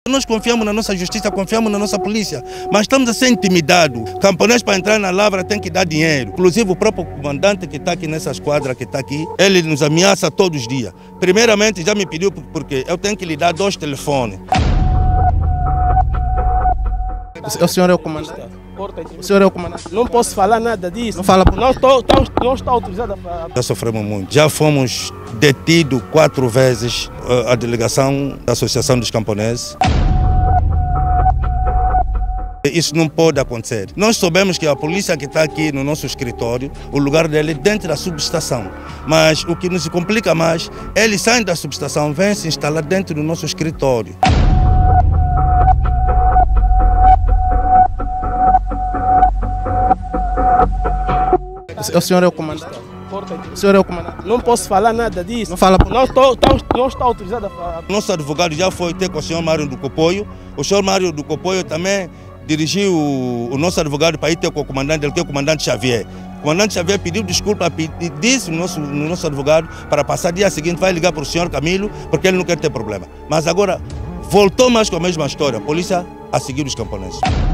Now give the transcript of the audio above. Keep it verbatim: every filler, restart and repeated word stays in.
Nós confiamos na nossa justiça, confiamos na nossa polícia, mas estamos a ser intimidados. Camponês para entrar na lavra tem que dar dinheiro. Inclusive o próprio comandante que está aqui nessa esquadra que está aqui, ele nos ameaça todos os dias. Primeiramente já me pediu porque eu tenho que lhe dar dois telefones. O senhor é o comandante? O senhor é o comandante? Não posso falar nada disso. Não fala por... Não estou não estou autorizado a falar. Já sofremos muito. Já fomos detidos quatro vezes a delegação da Associação dos Camponeses. Isso não pode acontecer. Nós soubemos que a polícia que está aqui no nosso escritório, o lugar dele é dentro da subestação. Mas o que nos complica mais, eles saem da subestação, vêm se instalar dentro do nosso escritório. O senhor é o comandante? O senhor é o comandante? Não posso falar nada disso. Não fala por... Não estou não estou autorizado a falar. Nosso advogado já foi ter com o senhor Mário do Copoio. O senhor Mário do Copoio também dirigiu o, o nosso advogado para ir ter com o comandante dele, que é o comandante Xavier. O comandante Xavier pediu desculpa, disse no nosso, no nosso advogado para passar dia seguinte, vai ligar para o senhor Camilo, porque ele não quer ter problema. Mas agora voltou mais com a mesma história, a polícia a seguir os camponeses.